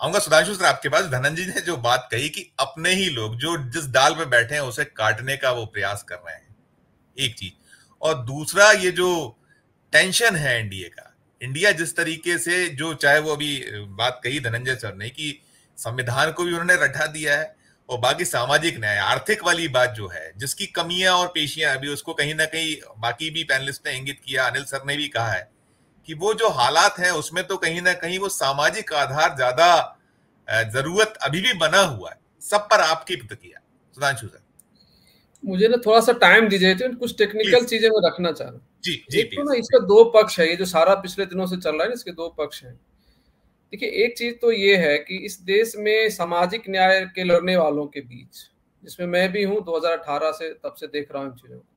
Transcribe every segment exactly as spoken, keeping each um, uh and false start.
आऊंगा सुधांशु सर आपके पास। धनंजय ने जो बात कही कि अपने ही लोग जो जिस डाल में बैठे हैं उसे काटने का वो प्रयास कर रहे हैं, एक चीज। और दूसरा ये जो टेंशन है एनडीए का, इंडिया जिस तरीके से, जो चाहे वो अभी बात कही धनंजय सर ने कि संविधान को भी उन्होंने रटा दिया है, और बाकी सामाजिक न्याय आर्थिक वाली बात जो है जिसकी कमियां और पेशियां अभी उसको कहीं ना कहीं बाकी भी पैनलिस्ट ने इंगित किया, अनिल सर ने भी कहा है कि वो जो हालात हैं उसमें तो कहीं ना कहीं वो सामाजिक आधार ज्यादा जरूरत अभी भी बना हुआ है। सब पर आपकी प्रतिक्रिया सुधांशु सर। मुझे ना थोड़ा सा टाइम दीजिए, तो कुछ टेक्निकल चीजें मैं रखना चाह रहा हूँ। जी जी एक तो ना इसका दो पक्ष है, ये जो सारा पिछले दिनों से चल रहा है ना, इसके दो पक्ष हैं। देखिए, एक चीज तो ये है कि इस देश में सामाजिक न्याय के लड़ने वालों के बीच, जिसमें मैं भी हूं दो हज़ार अठारह से, तब से देख रहा हूं इन चीजों को,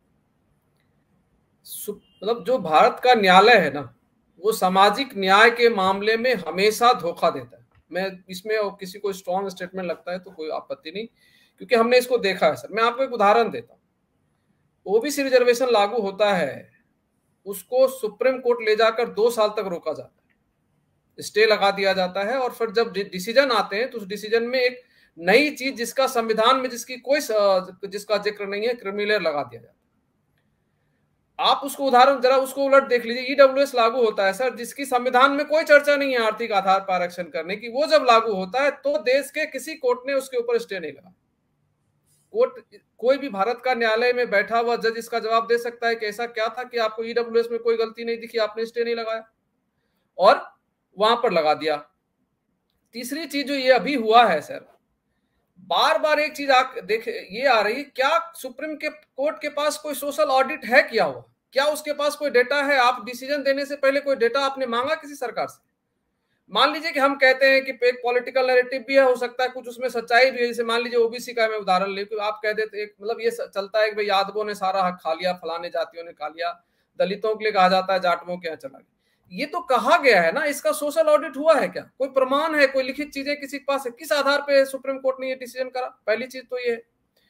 मतलब जो भारत का न्यायालय है ना, वो सामाजिक न्याय के मामले में हमेशा धोखा देता है। मैं इसमें किसी को स्ट्रॉन्ग स्टेटमेंट लगता है तो कोई आपत्ति नहीं, क्योंकि हमने इसको देखा है सर। मैं आपको एक उदाहरण देता हूं। ओबीसी रिजर्वेशन लागू होता है, उसको सुप्रीम कोर्ट ले जाकर दो साल तक रोका जाता है, स्टे लगा दिया जाता है, और फिर जब डिसीजन आते हैं तो उस डिसीजन में एक नई चीज जिसका संविधान में जिसकी कोई जिसका जिक्र नहीं है, क्रिमिनल लगा दिया जाता है। आप उसको उदाहरण जरा उसको उलट देख लीजिए। ईडब्ल्यूएस लागू होता है सर, जिसकी संविधान में कोई चर्चा नहीं है आर्थिक आधार पर आरक्षण करने की, वो जब लागू होता है तो देश के किसी कोर्ट ने उसके ऊपर स्टे नहीं लगा। कोर्ट, कोई भी भारत का न्यायालय में बैठा हुआ जज इसका जवाब दे सकता है कि ऐसा क्या था कि आपको ईडब्ल्यूएस में कोई गलती नहीं दिखी, आपने स्टे नहीं लगाया, और वहां पर लगा दिया। तीसरी चीज जो ये अभी हुआ है सर, बार बार एक चीज देख ये आ रही है, क्या सुप्रीम के कोर्ट के पास कोई सोशल ऑडिट है? क्या हुआ? क्या उसके पास कोई डेटा है? आप डिसीजन देने से पहले कोई डेटा आपने मांगा किसी सरकार से? मान लीजिए कि हम कहते हैं कि एक पॉलिटिकल नैरेटिव भी है, हो सकता है कुछ उसमें सच्चाई भी है। जैसे मान लीजिए ओबीसी का मैं उदाहरण ले, आप कह देते एक मतलब ये चलता है कि भाई यादवों ने सारा हक खा लिया, फलाने जातियों ने खा लिया, दलितों के लिए कहा जाता है जाटवों के यहाँ चला गया। ये तो कहा गया है ना, इसका सोशल ऑडिट हुआ है क्या? कोई प्रमाण है? कोई लिखित चीजें किसी के पास है? किस आधार पे सुप्रीम कोर्ट ने ये डिसीजन करा? पहली चीज तो ये है।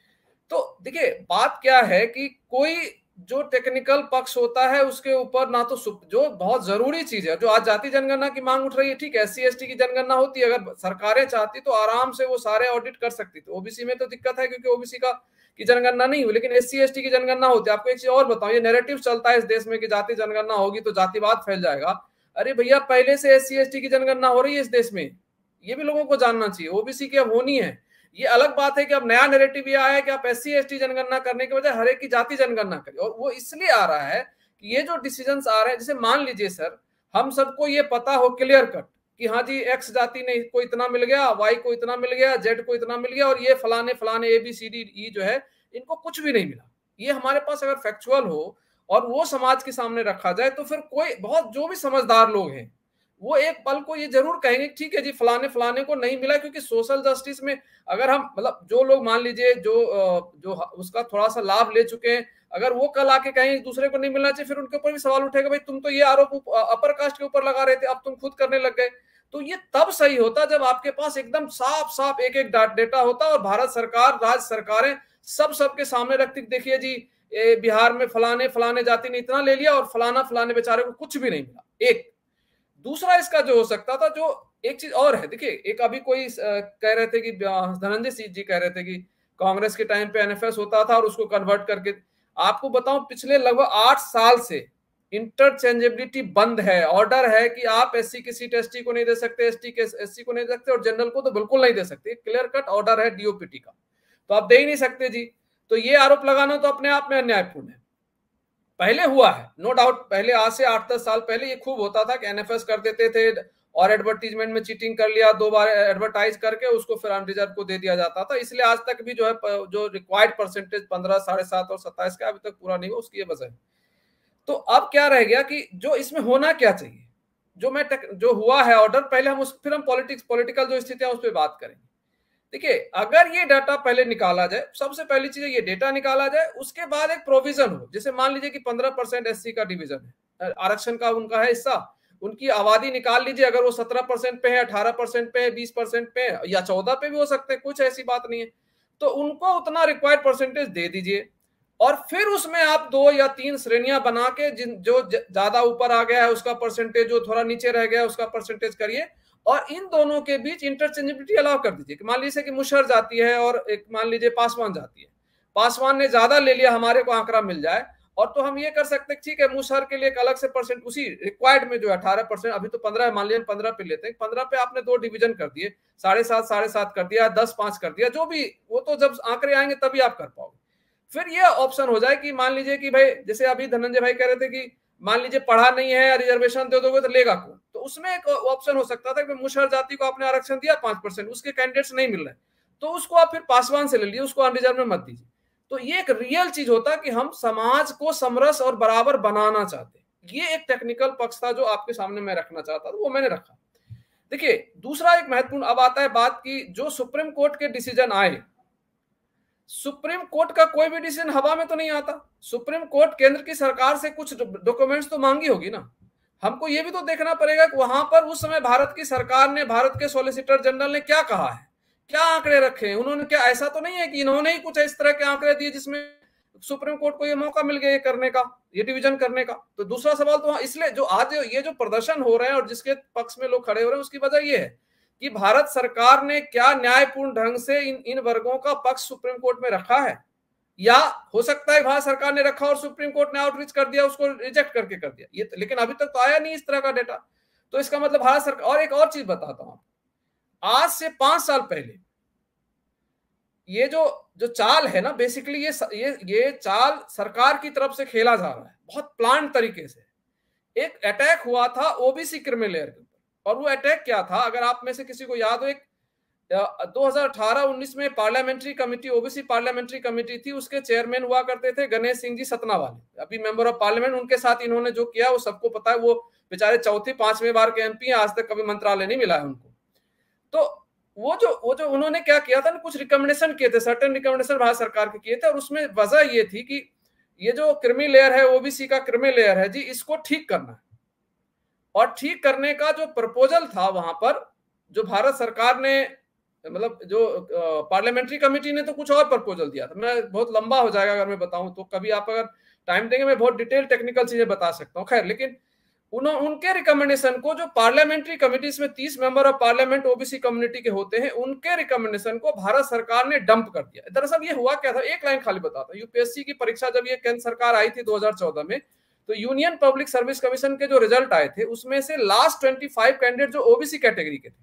तो देखिए, बात क्या है कि कोई जो टेक्निकल पक्ष होता है उसके ऊपर ना तो जो बहुत जरूरी चीज है, जो आज जाति जनगणना की मांग उठ रही है, ठीक है, एस सी एस टी की जनगणना होती है, अगर सरकारें चाहती तो आराम से वो सारे ऑडिट कर सकती थी। ओबीसी में तो दिक्कत है क्योंकि ओबीसी का की जनगणना नहीं हुई, लेकिन एस सी एस टी की जनगणना होती है। आपको एक चीज और बताऊं, ये नैरेटिव चलता है इस देश में कि जाति जनगणना होगी तो जातिवाद फैल जाएगा। अरे भैया, पहले से एस सी एस टी की जनगणना हो रही है इस देश में, ये भी लोगों को जानना चाहिए। ओबीसी की अब होनी है। ये अलग बात है कि अब नया नैरेटिव ये आया है कि आप एस सी एस टी जनगणना करने के बजाय हर एक की जाति जनगणना करिए, और वो इसलिए आ रहा है कि ये जो डिसीजंस आ रहे हैं, जैसे मान लीजिए सर, हम सबको ये पता हो क्लियर कट कि हाँ जी एक्स जाति ने को इतना मिल गया, वाई को इतना मिल गया, जेड को इतना मिल गया, और ये फलाने फलाने A B C D E जो है इनको कुछ भी नहीं मिला। ये हमारे पास अगर फैक्चुअल हो और वो समाज के सामने रखा जाए तो फिर कोई बहुत जो भी समझदार लोग हैं वो एक पल को ये जरूर कहेंगे ठीक है जी, फलाने फलाने को नहीं मिला। क्योंकि सोशल जस्टिस में अगर हम मतलब जो लोग मान लीजिए जो जो उसका थोड़ा सा लाभ ले चुके हैं, अगर वो कल आके कहें दूसरे को नहीं मिलना चाहिए, फिर उनके ऊपर भी सवाल उठेगा, भाई तुम तो ये आरोप अपर कास्ट के ऊपर लगा रहे थे, अब तुम खुद करने लग गए। तो ये तब सही होता जब आपके पास एकदम साफ साफ एक एक डेटा होता, और भारत सरकार, राज्य सरकारें सब सबके सामने रखती, देखिए जी बिहार में फलाने फलाने जाति ने इतना ले लिया और फलाना फलाने बेचारे को कुछ भी नहीं मिला। एक दूसरा इसका जो हो सकता था, जो एक चीज और है, देखिए एक अभी कोई कह रहे थे कि धनंजय सिंह जी कह रहे थे कि कांग्रेस के टाइम पे एनएफएस होता था और उसको कन्वर्ट करके, आपको बताऊं पिछले लगभग आठ साल से इंटरचेंजेबिलिटी बंद है। ऑर्डर है कि आप एससी की सीट एसटी को नहीं दे सकते, एसटी के एससी को नहीं दे सकते, और जनरल को तो बिल्कुल नहीं दे सकते। क्लियर कट ऑर्डर है डीओपीटी का, तो आप दे ही नहीं सकते जी। तो ये आरोप लगाना तो अपने आप में अन्यायपूर्ण है। पहले हुआ है नो डाउट, पहले आज से आठ दस साल पहले ये खूब होता था कि एनएफएस कर देते थे और एडवर्टीजमेंट में चीटिंग कर लिया, दो बार एडवर्टाइज करके उसको फिर अनरिजर्व को दे दिया जाता था। इसलिए आज तक भी जो है जो रिक्वायर्ड परसेंटेज पंद्रह साढ़े सात और सत्ताईस का अभी तक पूरा नहीं हुआ, उसकी ये वजह है। तो अब क्या रह गया कि जो इसमें होना क्या चाहिए, जो मैं जो हुआ है ऑर्डर, पहले हम उस फिर हम पॉलिटिक्स पॉलिटिकल जो स्थितियां उस पर बात करेंगे। देखिए, अगर ये डाटा पहले निकाला जाए, सबसे पहली चीज ये डाटा निकाला जाए, उसके बाद एक प्रोविजन हो। जैसे मान लीजिए कि पंद्रह परसेंट एससी का डिवीजन है, आरक्षण का उनका है हिस्सा, उनकी आबादी निकाल लीजिए, अगर वो सत्रह परसेंट पे है, अठारह परसेंट पे है, बीस परसेंट पे है, या चौदह पे भी हो सकते हैं, कुछ ऐसी बात नहीं है, तो उनको उतना रिक्वायर्ड परसेंटेज दे दीजिए। और फिर उसमें आप दो या तीन श्रेणियां बना के, जिन जो ज्यादा ऊपर आ गया है उसका परसेंटेज, जो थोड़ा नीचे रह गया है उसका परसेंटेज करिए, और इन दोनों के बीच इंटरचेंजेबिलिटी अलाउ कर दीजिए कि मान लीजिए कि मुशर्रफ जाती है और एक मान लीजिए पासवान जाती है, पासवान ने ज्यादा ले लिया, हमारे को आंकड़ा मिल जाए, और तो हम ये कर सकते हैं ठीक है मुशर्रफ के लिए एक अलग से परसेंट उसी रिक्वायर्ड में जो अठारह परसेंट, अभी तो पंद्रह मान लीजिए पंद्रह पे लेते हैं, पंद्रह पे आपने दो डिवीजन कर दिए, साढ़े सात साढ़े सात कर दिया, दस पांच कर दिया, जो भी, वो तो जब आंकड़े आएंगे तभी आप कर पाओगे। फिर ये ऑप्शन हो जाए कि मान लीजिए कि भाई जैसे अभी धनंजय भाई कह रहे थे कि मान लीजिए पढ़ा नहीं है, रिजर्वेशन दे दोगे तो लेगा कौन, तो उसमें एक ऑप्शन हो सकता था कि मुशर्रफ जाति को आपने आरक्षण दिया पांच परसेंट, उसके कैंडिडेट्स नहीं मिल रहे, तो उसको आप फिर पासवान से ले लीजिए, उसको अनरिजर्व में मत दीजिए। तो ये एक रियल चीज होता कि हम समाज को समरस और बराबर बनाना चाहते, ये एक टेक्निकल पक्ष था जो आपके सामने मैं रखना चाहता था, वो मैंने रखा। देखिए दूसरा एक महत्वपूर्ण अब आता है बात की, जो सुप्रीम कोर्ट के डिसीजन आए, सुप्रीम कोर्ट का कोई भी डिसीजन हवा में तो नहीं आता, सुप्रीम कोर्ट केंद्र की सरकार से कुछ डॉक्यूमेंट्स तो मांगी होगी ना, हमको ये भी तो देखना पड़ेगा कि वहां पर उस समय भारत की सरकार ने, भारत के सॉलिसिटर जनरल ने क्या कहा है, क्या आंकड़े रखे हैं उन्होंने, क्या ऐसा तो नहीं है कि इन्होंने ही कुछ इस तरह के आंकड़े दिए जिसमें सुप्रीम कोर्ट को ये मौका मिल गया ये करने का, ये डिवीजन करने का। तो दूसरा सवाल तो इसलिए जो आज ये जो प्रदर्शन हो रहे हैं और जिसके पक्ष में लोग खड़े हो रहे हैं, उसकी वजह ये है कि भारत सरकार ने क्या न्यायपूर्ण ढंग से इन इन वर्गों का पक्ष सुप्रीम कोर्ट में रखा है, या हो सकता है भारत सरकार ने रखा और सुप्रीम कोर्ट ने आउटरीच कर दिया, उसको रिजेक्ट करके कर दिया, ये लेकिन अभी तक तो आया नहीं इस तरह का डेटा। तो इसका मतलब भारत सरकार, और एक और चीज बताता हूं, आज से पांच साल पहले ये जो जो चाल है ना, बेसिकली ये ये ये चाल सरकार की तरफ से खेला जा रहा है बहुत प्लान तरीके से। एक अटैक हुआ था ओबीसी क्रिमिनल लेयर के ऊपर, और वो अटैक क्या था, अगर आप में से किसी को याद हो, एक दो हज़ार अठारह उन्नीस में parliamentary committee, OBC parliamentary committee थी, उसके चेयरमैन हुआ करते थे गणेश सिंह जी सतना वाले, अभी मेंबर ऑफ पार्लियामेंट, उनके साथ इन्होंने जो किया वो सबको पता है, वो बेचारे चौथी पांचवें बार के एमपी हैं, आज तक कभी मंत्रालय नहीं मिला है उनको। तो वो जो वो जो उन्होंने क्या किया था ना, कुछ रिकमेंडेशन किए थे, सर्टेन रिकमेंडेशन भारत सरकार के किए थे, और उसमें वजह ये थी कि ये जो क्रिमी लेयर है, ओबीसी का क्रिमी लेयर है जी, इसको ठीक करना है। और ठीक करने का जो प्रपोजल था वहां पर, जो भारत सरकार ने, मतलब जो पार्लियामेंट्री कमेटी ने तो कुछ और प्रपोजल दिया था, मैं बहुत लंबा हो जाएगा अगर मैं बताऊं तो, कभी आप अगर टाइम देंगे मैं बहुत डिटेल टेक्निकल चीजें बता सकता हूं, खैर, लेकिन उन्होंने उनके रिकमेंडेशन को, जो पार्लियामेंट्री कमेटी में तीस member of parliament OBC community के होते हैं, उनके रिकमेंडेशन को भारत सरकार ने डंप कर दिया। दरअसल ये हुआ क्या था, एक लाइन खाली बताता हूं, यूपीएससी की परीक्षा जब ये केंद्र सरकार आई थी दो हज़ार चौदह में, तो यूनियन पब्लिक सर्विस कमीशन के जो रिजल्ट आए थे, उसमें से लास्ट पच्चीस कैंडिडेट जो ओबीसी कैटेगरी के थे,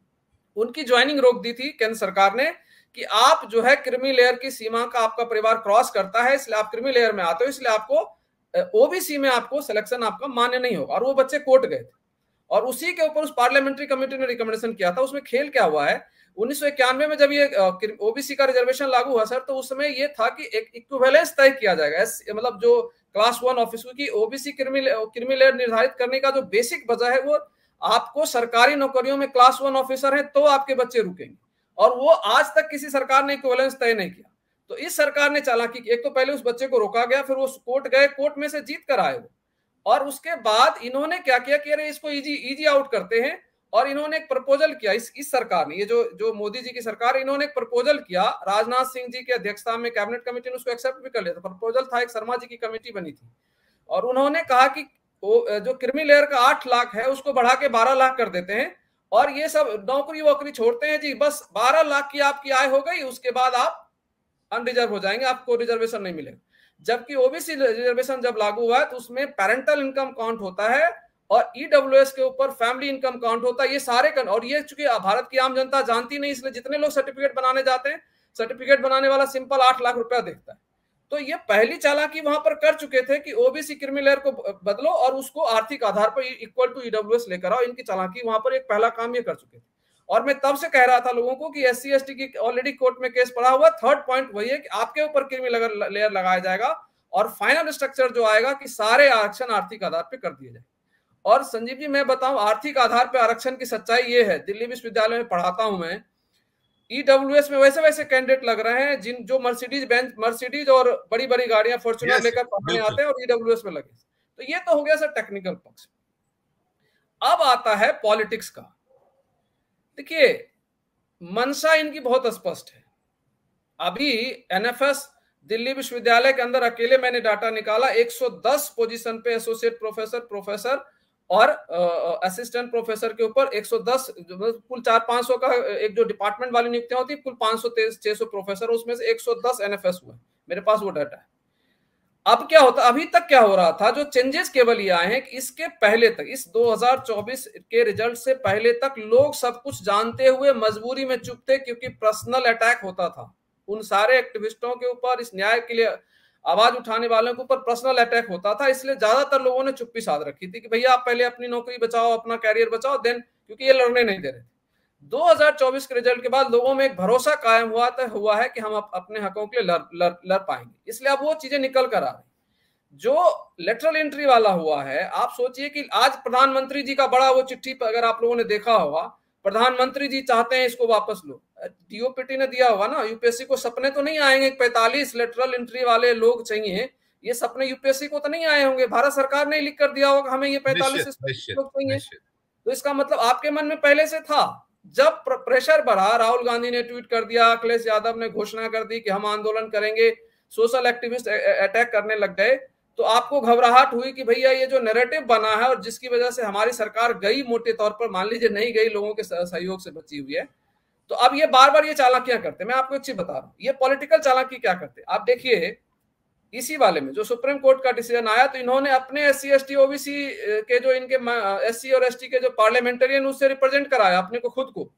उनकी ज्वाइनिंग रोक दी थी केंद्र सरकार ने कि आप जो है क्रिमी लेयर की सीमा का आपका परिवार क्रॉस करता है, इसलिए आप क्रिमी लेयर में आते हो, इसलिए आपको ओबीसी में आपको सिलेक्शन आपका मान्य नहीं होगा। और वो बच्चे कोर्ट गए थे, और उसी के ऊपर उस पार्लियामेंट्री कमेटी ने रिकमेंडेशन किया था। उसमें खेल क्या हुआ है, उन्नीस सौ इक्यानवे में जब ये ओबीसी का रिजर्वेशन लागू हुआ सर, तो उस समय ये था कि एक इक्विवेलेंस तय किया जाएगा, मतलब जो क्लास वन ऑफिसर की ओबीसी क्रिमी लेयर निर्धारित करने का जो बेसिक वजह है, वो आपको सरकारी नौकरियों में क्लास वन ऑफिसर है तो आपके बच्चे रुकेंगे, और वो आज तक किसी सरकार ने इक्विवेलेंस तय नहीं किया। तो इस सरकार ने चालाकी, एक तो पहले उस बच्चे को रोका गया, फिर वो कोर्ट गए, कोर्ट में से जीत कर आए वो, और उसके बाद इन्होंने क्या किया कि अरे इसको इजी इजी आउट करते हैं, और इन्होंने एक प्रपोजल किया, इस इस सरकार ने, ये जो जो मोदी जी की सरकार, इन्होंने एक प्रपोजल किया, राजनाथ सिंह जी की अध्यक्षता में कैबिनेट कमेटी ने उसको एक्सेप्ट भी कर लिया था। प्रपोजल था, एक शर्मा जी की कमेटी बनी थी, और उन्होंने कहा कि जो क्रिमी लेयर का आठ लाख है उसको बढ़ा के बारह लाख कर देते हैं, और ये सब नौकरी वोकरी छोड़ते हैं जी, बस बारह लाख की आपकी आय हो गई, उसके बाद आप अनरिजर्व हो जाएंगे, आपको रिजर्वेशन नहीं मिलेगा। जबकि ओबीसी रिजर्वेशन जब लागू हुआ है तो उसमें पेरेंटल इनकम काउंट होता है, और ईडब्ल्यूएस के ऊपर फैमिली इनकम काउंट होता है, ये सारे कर, और ये चूंकि भारत की आम जनता जानती नहीं, इसलिए जितने लोग सर्टिफिकेट बनाने जाते हैं, सर्टिफिकेट बनाने वाला सिंपल आठ लाख रुपया देखता है। तो ये पहली चालाकी वहां पर कर चुके थे कि ओबीसी क्रिमी लेयर को बदलो और उसको आर्थिक आधार पर इक्वल टू ईडब्ल्यूएस लेकर आओ, इनकी चालाकी वहां पर एक पहला काम ये कर चुके थे। और मैं तब से कह रहा था लोगों को कि एससी एसटी की ऑलरेडी कोर्ट में केस पड़ा हुआ, थर्ड पॉइंट वही है कि आपके ऊपर क्रिमी लेयर लगाया जाएगा, और फाइनल स्ट्रक्चर जो आएगा कि सारे आरक्षण आर्थिक आधार पर कर दिए जाए। और संजीव जी मैं बताऊं, आर्थिक आधार पर आरक्षण की सच्चाई ये है, दिल्ली विश्वविद्यालय में पढ़ाता हूं मैं, ईडब्ल्यूएस में वैसे वैसे कैंडिडेट लग रहे हैं जिन जो मर्सिडीज बेंच मर्सिडीज और बड़ी बड़ी गाड़ियां फॉर्च्यूनर yes, लेकर पढ़ने आते हैं और ईडब्ल्यूएस में लगे। तो ये तो हो गया सर टेक्निकल पक्ष। अब आता है पॉलिटिक्स का। देखिए मंशा इनकी बहुत स्पष्ट है। अभी एनएफएस दिल्ली विश्वविद्यालय के अंदर अकेले मैंने डाटा निकाला, एक सौ दस पोजीशन पे एसोसिएट प्रोफेसर प्रोफेसर और असिस्टेंट प्रोफेसर के ऊपर एक सौ दस, कुल चार पांच सौ का एक जो डिपार्टमेंट वाली नियुक्तियां होती है, कुल पांच सौ छह सौ प्रोफेसर, उसमें से एक सौ दस एनएफएस हुए। मेरे पास वो डाटा है। अब क्या होता, अभी तक क्या हो रहा था, जो चेंजेस केवल ये आए हैं कि इसके पहले तक, इस दो हज़ार चौबीस के रिजल्ट से पहले तक लोग सब कुछ जानते हुए मजबूरी में चुप थे, क्योंकि पर्सनल अटैक होता था उन सारे एक्टिविस्टों के ऊपर, इस न्याय के लिए आवाज उठाने वालों के ऊपर पर्सनल अटैक होता था। इसलिए ज्यादातर लोगों ने चुप्पी साध रखी थी कि भैया आप पहले अपनी नौकरी बचाओ, अपना कैरियर बचाओ, देन, क्योंकि ये लड़ने नहीं दे रहे थे। दो हज़ार चौबीस के रिजल्ट के बाद लोगों में एक भरोसा कायम हुआ था हुआ है कि हम अपने हकों के लिए लड़ लड़ लड़ पाएंगे। इसलिए अब वो चीजें निकल कर आ रही। जो लेटरल एंट्री वाला हुआ है, आप सोचिए कि आज प्रधानमंत्री जी का बड़ा वो चिट्ठी पर अगर आप लोगों ने देखा होगा, प्रधानमंत्री जी चाहते हैं इसको वापस लो, डीओपीटी ने दिया होगा ना। यूपीएससी को सपने तो नहीं आएंगे पैंतालीस लेटरल एंट्री वाले लोग चाहिए, ये सपने यूपीएससी को तो नहीं आए होंगे, भारत सरकार ने लिख कर दिया होगा हमें ये पैंतालीस लोग चाहिए। तो इसका मतलब आपके मन में पहले से था। जब प्रेशर बढ़ा, राहुल गांधी ने ट्वीट कर दिया, अखिलेश यादव ने घोषणा कर दी कि हम आंदोलन करेंगे, सोशल एक्टिविस्ट अटैक करने लग गए, तो आपको घबराहट हुई कि भैया ये जो नैरेटिव बना है और जिसकी वजह से हमारी सरकार गई, मोटे तौर पर मान लीजिए नहीं गई, लोगों के सहयोग से बची हुई है, तो अब ये बार बार ये चालाकियां करते। मैं आपको एक चीज बता रहा हूं, ये पॉलिटिकल चालाकी क्या करते। आप देखिए इसी वाले में जो सुप्रीम कोर्ट का डिसीजन आया, तो इन्होंने अपने S C S T OBC के जो इनके एस सी और एस टी के जो पार्लियामेंटेरियन, उससे रिप्रेजेंट कराया अपने को, खुद को,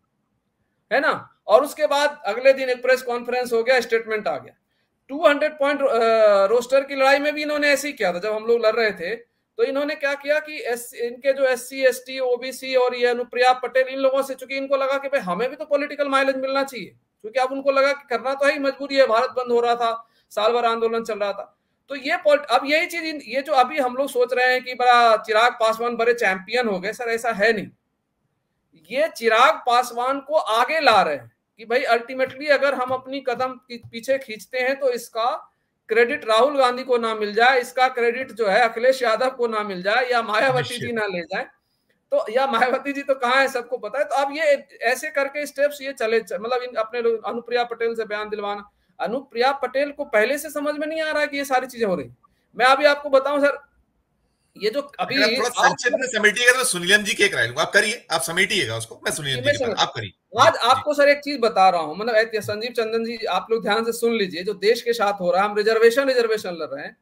है ना। और उसके बाद अगले दिन एक प्रेस कॉन्फ्रेंस हो गया, स्टेटमेंट आ गया। दो सौ पॉइंट रोस्टर की लड़ाई में भी इन्होंने ऐसे ही किया था। जब हम लोग लड़ रहे थे तो इन्होंने क्या किया कि एस, इनके जो S C S T OBC और ये अनुप्रिया पटेल, इन लोगों से, चूंकि इनको लगा कि भाई हमें भी तो पॉलिटिकल माइलेज मिलना चाहिए, क्योंकि अब उनको लगा कि करना तो है ही, मजबूरी है, भारत बंद हो रहा था, साल भर आंदोलन चल रहा था। तो ये अब यही चीज, ये जो अभी हम लोग सोच रहे हैं कि बड़ा चिराग पासवान बड़े चैंपियन हो गए, सर ऐसा है नहीं। ये चिराग पासवान को आगे ला रहे हैं कि भाई अल्टीमेटली अगर हम अपनी कदम पीछे खींचते हैं तो इसका क्रेडिट राहुल गांधी को ना मिल जाए, इसका क्रेडिट जो है अखिलेश यादव को ना मिल जाए, या मायावती जी ना ले जाए, तो या मायावती जी तो कहाँ है सबको पता है। तो अब ये ऐसे करके स्टेप्स ये चले, मतलब अपने अनुप्रिया पटेल से बयान दिलवाना। अनुप्रिया पटेल को पहले से समझ में नहीं आ रहा है कि ये सारी चीजें हो रही। मैं अभी आपको बताऊं सर, ये जो अभी थोड़ा संक्षिप्त में समेटिएगा तो सुनीलम जी के एक राय लूंगा, आप करिए, आप समेटिएगा उसको, मैं सुनीलम जी के बाद आप करिए। आज आपको सर एक चीज बता रहा हूं, मतलब संजीव चंदन जी आप लोग ध्यान से सुन लीजिए, जो देश के साथ हो रहा है, हम रिजर्वेशन रिजर्वेशन लड़ रहे हैं।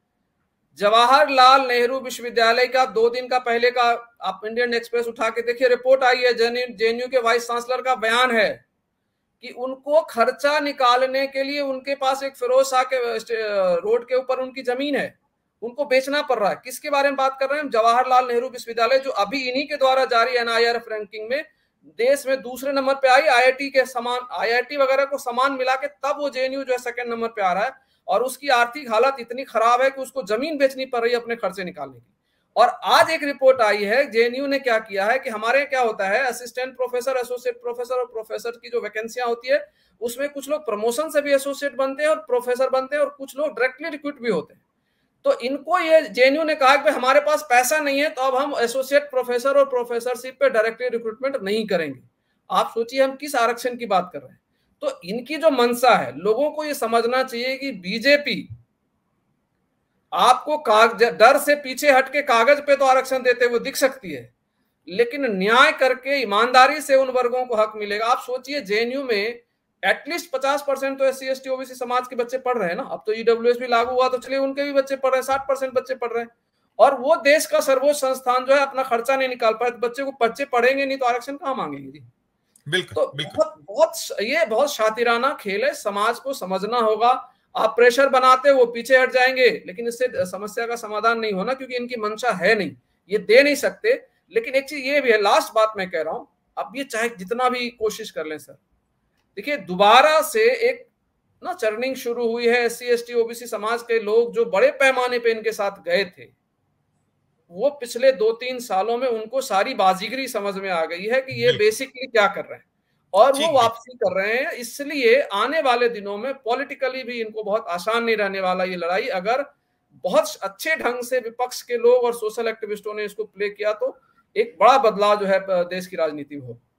जवाहरलाल नेहरू विश्वविद्यालय का दो दिन का पहले का आप इंडियन एक्सप्रेस उठा के देखिए, रिपोर्ट आई है, जेएनयू के वाइस चांसलर का बयान है कि उनको खर्चा निकालने के लिए उनके पास एक फिरोज शाह के रोड के ऊपर उनकी जमीन है, उनको बेचना पड़ रहा है। किसके बारे में बात कर रहे हैं? जवाहरलाल नेहरू विश्वविद्यालय, जो अभी इन्हीं के द्वारा जारी एनआईआरएफ रैंकिंग में देश में दूसरे नंबर पे आई, आईआईटी के समान, आईआईटी वगैरह को समान मिला के, तब वो जेएनयू जो है सेकंड नंबर पे आ रहा है। और उसकी आर्थिक हालत इतनी खराब है कि उसको जमीन बेचनी पड़ रही है अपने खर्चे निकालने की। और आज एक रिपोर्ट आई है, जेएनयू ने क्या किया है कि हमारे क्या होता है, असिस्टेंट प्रोफेसर, एसोसिएट प्रोफेसर और प्रोफेसर की जो वैकेंसियां होती है, उसमें कुछ लोग प्रमोशन से भी एसोसिएट बनते हैं और प्रोफेसर बनते हैं, और कुछ लोग डायरेक्टली रिक्रूट भी होते हैं। तो इनको ये जेएनयू ने कहा कि हमारे पास पैसा नहीं है, तो अब हम एसोसिएट प्रोफेसर और प्रोफेसरशिप पे डायरेक्टली रिक्रूटमेंट नहीं करेंगे। आप सोचिए हम किस आरक्षण की बात कर रहे हैं। तो इनकी जो मंशा है, लोगों को ये समझना चाहिए कि बीजेपी आपको डर से पीछे हटके कागज पे तो आरक्षण देते हुए दिख सकती है, लेकिन न्याय करके ईमानदारी से उन वर्गों को हक मिलेगा। आप सोचिए जेएनयू में एटलीस्ट पचास परसेंट तो S C S T OBC समाज के बच्चे पढ़ रहे हैं ना। अब तो ईडब्ल्यूएस भी लागू हुआ तो चलिए उनके भी बच्चे पढ़ रहे हैं, साठ परसेंट बच्चे पढ़ रहे हैं। और वो देश का सर्वोच्च संस्थान जो है अपना खर्चा नहीं निकाल पाए, तो बच्चे को बच्चे पढ़ेंगे नहीं तो आरक्षण कहाँ मांगेंगे जी। बिल्कुल, तो बिल्कुल। बहुत बहुत ये बहुत शातिराना खेल है, समाज को समझना होगा। आप प्रेशर बनाते वो पीछे हट जाएंगे, लेकिन इससे समस्या का समाधान नहीं होना, क्योंकि इनकी मंशा है नहीं, ये दे नहीं सकते। लेकिन एक चीज ये भी है, लास्ट बात मैं कह रहा हूं, अब ये चाहे जितना भी कोशिश कर लें सर, देखिए दोबारा से एक ना चर्निंग शुरू हुई है। S C S T OBC समाज के लोग जो बड़े पैमाने पे इनके साथ गए थे, वो पिछले दो तीन सालों में उनको सारी बाजीगरी समझ में आ गई है कि ये बेसिकली क्या कर रहे हैं, और वो वापसी कर रहे हैं। इसलिए आने वाले दिनों में पॉलिटिकली भी इनको बहुत आसान नहीं रहने वाला ये लड़ाई। अगर बहुत अच्छे ढंग से विपक्ष के लोग और सोशल एक्टिविस्टों ने इसको प्ले किया तो एक बड़ा बदलाव जो है देश की राजनीति में हो।